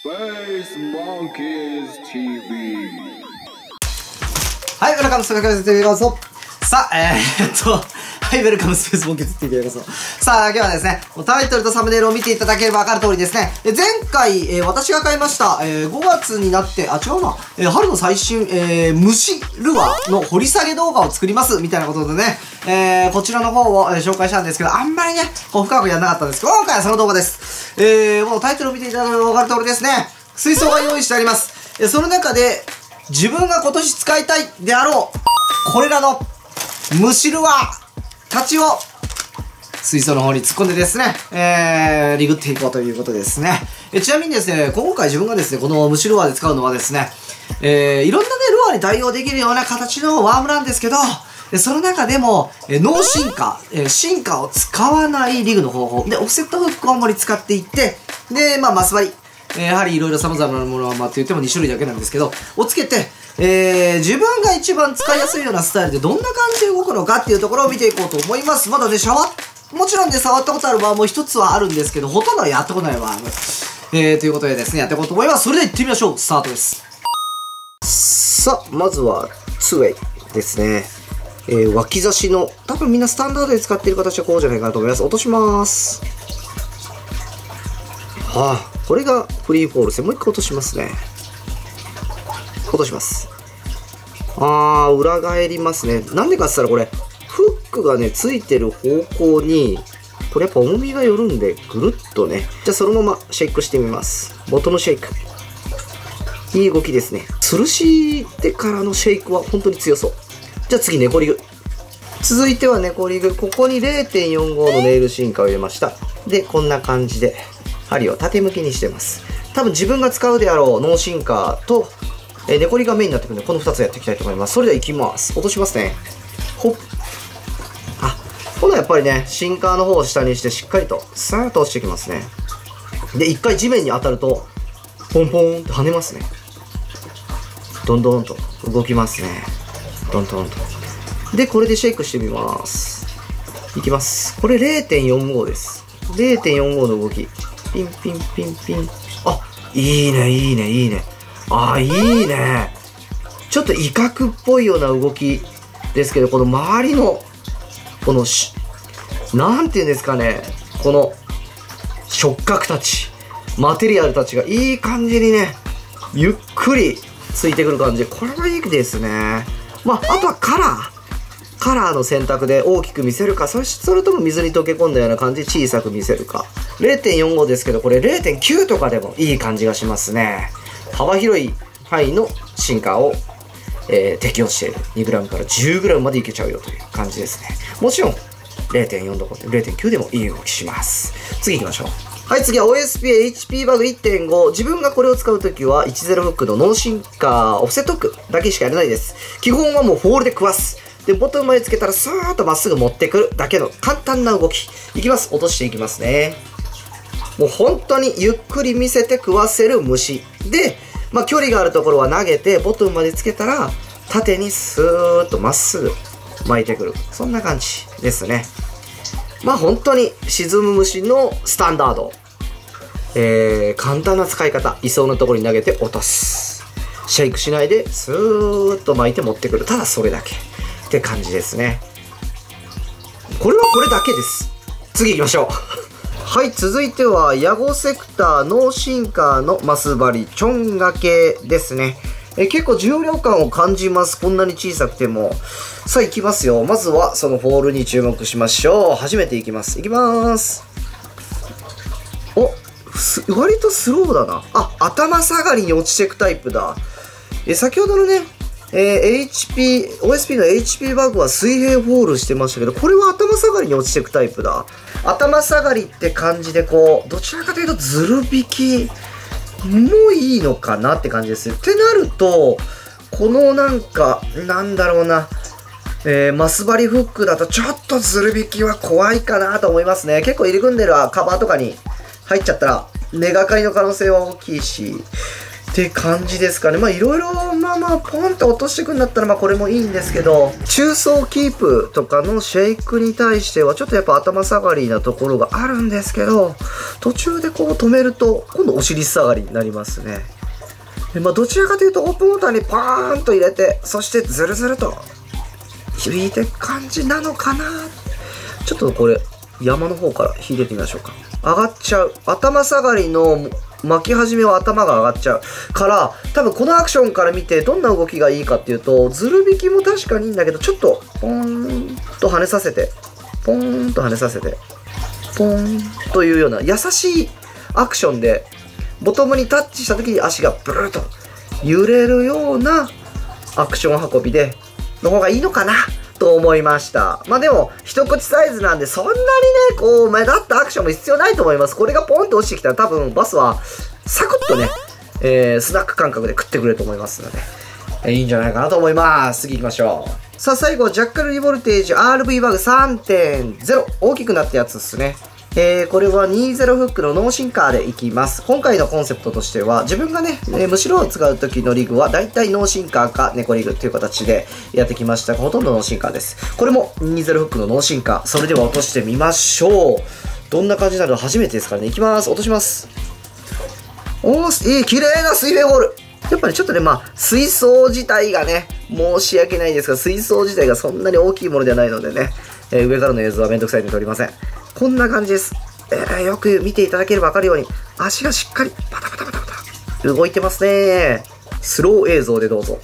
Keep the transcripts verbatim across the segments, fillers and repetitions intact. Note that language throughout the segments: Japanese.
Space Monkeys ティーブイ。 はい、ウェルカムスペースモンキーズ ティーブイ へようこそ。さあ、えー、っと、はい、ウェルカムスペースモンキーズ ティーブイ へようこそ。さあ、今日はですね、タイトルとサムネイルを見ていただければ分かる通りですね、前回、えー、私が買いました、えー、ごがつになって、あ、違うな、えー、春の最新、えー、虫ルアーの掘り下げ動画を作ります、みたいなことでね、えー、こちらの方を、えー、紹介したんですけど、あんまりね、こう深くやらなかったんですけど、今回はその動画です。えー、もうタイトルを見ていただければ分かる通りですね、水槽が用意してあります。えー、その中で、自分が今年使いたいであろう、これらの虫ルアーたちを水槽の方に突っ込んでですね、えー、リグっていこうということですね。えちなみにですね、今回自分がですね、この虫ルアーで使うのはですね、えー、いろんなね、ルアーに対応できるような形のワームなんですけど、その中でも、えノーシンカー、えシンカーを使わないリグの方法で、オフセットフックを主に使っていって、で、まあ、マス割り。えー、やはりいろいろ様々なものは、まあ、って言ってもに種類だけなんですけど、をつけて、えー、自分が一番使いやすいようなスタイルでどんな感じで動くのかっていうところを見ていこうと思います。まだね、シャワー、もちろんね、触ったことあるバーも一つはあるんですけど、ほとんどはやったことないバーム。えー、ということでですね、やっていこうと思います。それでは行ってみましょう。スタートです。さあ、まずは、ツーウェイですね。えー、脇差しの、多分みんなスタンダードで使っている形はこうじゃないかなと思います。落とします。はあ、これがフリーフォール線。もう一回落としますね。落とします。あー、裏返りますね。なんでかって言ったらこれ、フックがね、ついてる方向に、これやっぱ重みがよるんで、ぐるっとね。じゃあそのままシェイクしてみます。ボトムシェイク。いい動きですね。吊るしてからのシェイクは本当に強そう。じゃあ次、ネコリグ。続いてはネコリグ。ここに れいてんよんご のネイルシンカーを入れました。で、こんな感じで。針を縦向きにしてます。多分自分が使うであろうノーシンカーと、えー、ネコリがメインになってくるので、このふたつやっていきたいと思います。それでは行きます。落としますね。ほっ。あ、今度はやっぱりね、シンカーの方を下にしてしっかりと、さーっと落ちてきますね。で、一回地面に当たると、ポンポンって跳ねますね。どんどんと動きますね。どんどんと。で、これでシェイクしてみます。いきます。これ れいてんよんご です。れいてんよんご の動き。ピンピンピンピン。あ、いいね、いいね、いいね。あ、いいね。ちょっと威嚇っぽいような動きですけど、この周りの、このし、なんていうんですかね、この触覚たち、マテリアルたちがいい感じにね、ゆっくりついてくる感じ。これはいいですね。まあ、あとはカラー。カラーの選択で大きく見せるか、それとも水に溶け込んだような感じで小さく見せるか。れいてんよんご ですけど、これ れいてんきゅう とかでもいい感じがしますね。幅広い範囲のシンカーを、えー、適用している。にグラム から じゅうグラム までいけちゃうよという感じですね。もちろん れいてんよん どころ れいてんきゅう でもいい動きします。次行きましょう。はい、次は オーエスピー エイチピー バグ いってんご。自分がこれを使うときはじゅうフックのノーシンカーオフセットフックだけしかやらないです。基本はもうフォールで食わす。で、ボトムまでつけたらスーッとまっすぐ持ってくるだけの簡単な動き。いきます。落としていきますね。もう本当にゆっくり見せて食わせる虫。で、まあ距離があるところは投げて、ボトムまでつけたら、縦にスーッとまっすぐ巻いてくる。そんな感じですね。まあ本当に沈む虫のスタンダード。えー、簡単な使い方。いそうなところに投げて落とす。シェイクしないで、スーッと巻いて持ってくる。ただそれだけ。って感じですね。これはこれだけです。次行きましょう。はい、続いてはヤゴセクターノーシンカーのマス針チョン掛けですね。え結構重量感を感じます。こんなに小さくても。さあ行きますよ。まずはそのフォールに注目しましょう。初めて行きます。行きまーす。お、割とスローだな。あ、頭下がりに落ちていくタイプだ。え先ほどのね、えー、エイチピー、オーエスピー の エイチピー バグは水平フォールしてましたけど、これは頭下がりに落ちていくタイプだ。頭下がりって感じでこう、どちらかというとずる引きもいいのかなって感じですよ。ってなると、このなんか、なんだろうな、えー、マス針フックだとちょっとずる引きは怖いかなと思いますね。結構入り組んでるカバーとかに入っちゃったら、根がかりの可能性は大きいし、っって感じですかね。まあいろいろ、まあまあポンと落としていくんだったらまあこれもいいんですけど、中層キープとかのシェイクに対してはちょっとやっぱ頭下がりなところがあるんですけど、途中でこう止めると今度お尻下がりになりますね。でまあどちらかというとオープンウォーターにパーンと入れて、そしてズルズルと引いていく感じなのかな。ちょっとこれ山の方から引いてってみましょうか。上がっちゃう。頭下がりの巻き始めは頭が上がっちゃうから、多分このアクションから見てどんな動きがいいかっていうと、ズル引きも確かにいいんだけど、ちょっとポーンと跳ねさせて、ポーンと跳ねさせて、ポーンというような優しいアクションで、ボトムにタッチした時に足がブルーと揺れるようなアクション運びでの方がいいのかなと思いました。まあでも一口サイズなんでそんなにねこう目立ったアクションも必要ないと思います。これがポンと落ちてきたら多分バスはサクッとね、えー、スナック感覚で食ってくれると思いますので、えー、いいんじゃないかなと思います。次行きましょう。さあ最後ジャッカルリボルテージ アールブイ バグ さんてんゼロ 大きくなったやつですね。えー、これはにじゅうフックのノーシンカーでいきます。今回のコンセプトとしては、自分がね、えー、むしろを使う時のリグは、だいたいノーシンカーか猫リグという形でやってきましたが、ほとんどノーシンカーです。これもにじゅうフックのノーシンカー。それでは落としてみましょう。どんな感じになるの初めてですからね。いきます。落とします。おー、いい、綺麗な水平ホール。やっぱりちょっとね、まあ、水槽自体がね、申し訳ないですが、水槽自体がそんなに大きいものではないのでね、えー、上からの映像はめんどくさいので撮りません。こんな感じです。えー、よく見ていただければわかるように、足がしっかりパタパタパタパタ動いてますね。スロー映像でどうぞ。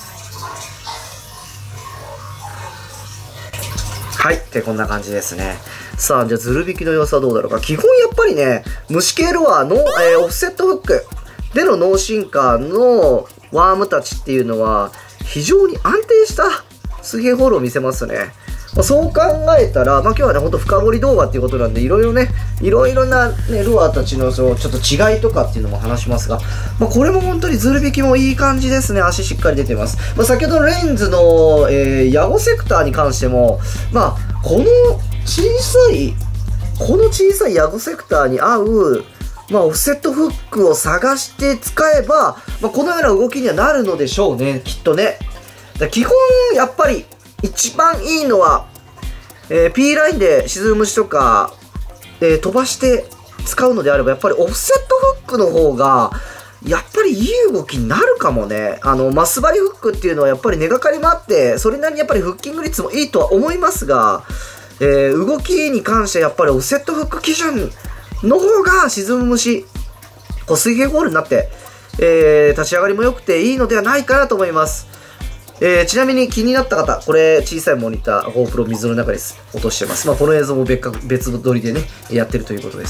はい。ってこんな感じですね。さあ、じゃあ、ズル引きの様子はどうだろうか。基本やっぱりね、虫系ロアの、えー、オフセットフックでのノーシンカーのワームたちっていうのは、非常に安定した水平ホールを見せますね。まあ、そう考えたら、まあ、今日はね、ほんと深掘り動画っていうことなんで、いろいろね、いろいろな、ね、ルアーたちのそのちょっと違いとかっていうのも話しますが、まあ、これも本当にズル引きもいい感じですね。足しっかり出てます。まあ、先ほどのレンズの、えー、ヤゴセクターに関しても、まあ、この小さい、この小さいヤゴセクターに合う、まあ、オフセットフックを探して使えば、まあ、このような動きにはなるのでしょうね、きっとね。だ基本、やっぱり、一番いいのは、えー、P ラインで沈む虫とか、えー、飛ばして使うのであれば、やっぱりオフセットフックの方が、やっぱりいい動きになるかもね。あの、マスバリフックっていうのはやっぱり根がかりもあって、それなりにやっぱりフッキング率もいいとは思いますが、えー、動きに関してやっぱりオフセットフック基準の方が沈む虫、こう水平ゴールになって、えー、立ち上がりも良くていいのではないかなと思います。えー、ちなみに気になった方、これ小さいモニター、GoPro 水の中に落としてます。まあ、この映像も別か別撮りでね、やってるということです。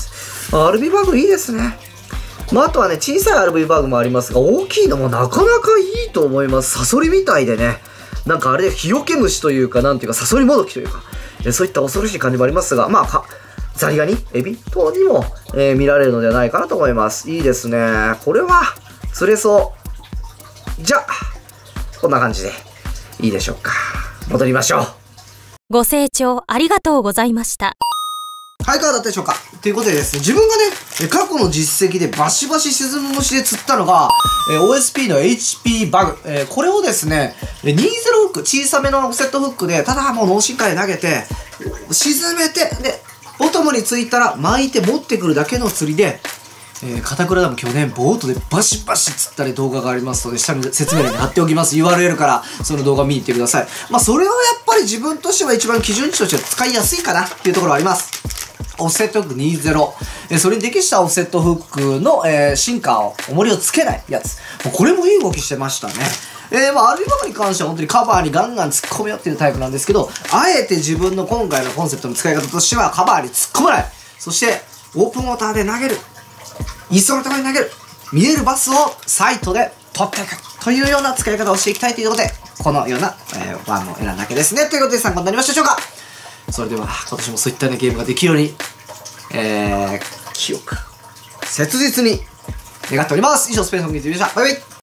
まあ、アールブイ バグいいですね。まあ、あとはね、小さい アールブイ バグもありますが、大きいのもなかなかいいと思います。サソリみたいでね、なんかあれで日よけ虫というか、なんていうか、サソリもどきというか、えー、そういった恐ろしい感じもありますが、まあ、かザリガニ、エビ等にも、えー、見られるのではないかなと思います。いいですね。これは、釣れそう。じゃあ、こんな感じでいいでしょうか。戻りましょう。 ご清聴ありがとうございました。 はい、いかがだったでしょうか。ということでですね、自分がね、過去の実績でバシバシ沈む虫で釣ったのが、えー、オーエスピー の エイチピー バグ。えー、これをですね、にじゅうフック、小さめのオフセットフックで、ただもう脳深海で投げて、沈めて、で、ボトムについたら巻いて持ってくるだけの釣りで、えー、片倉ダム去年ボートでバシバシ釣ったり動画がありますので、下に説明欄に貼っておきます。ユーアールエル からその動画見に行ってください。まあそれはやっぱり自分としては一番基準値としては使いやすいかなっていうところはあります。オフセットフックにじゅう、えー、それに適したオフセットフックの、えー、シンカーを、重りをつけないやつ。もうこれもいい動きしてましたね。えー、まあ、アールブイ バグに関しては本当にカバーにガンガン突っ込めよっていうタイプなんですけど、あえて自分の今回のコンセプトの使い方としてはカバーに突っ込まない。そして、オープンウォーターで投げる。インストのために投げる。見えるバスをサイトで取っていく。というような使い方をしていきたいということで、このような、えー、ワンを選んだわけですね。ということで参考になりましたでしょうか。それでは、今年もそういったようなゲームができるように、えー、清く、切実に願っております。以上、スペースのゲームでした。バイバイ。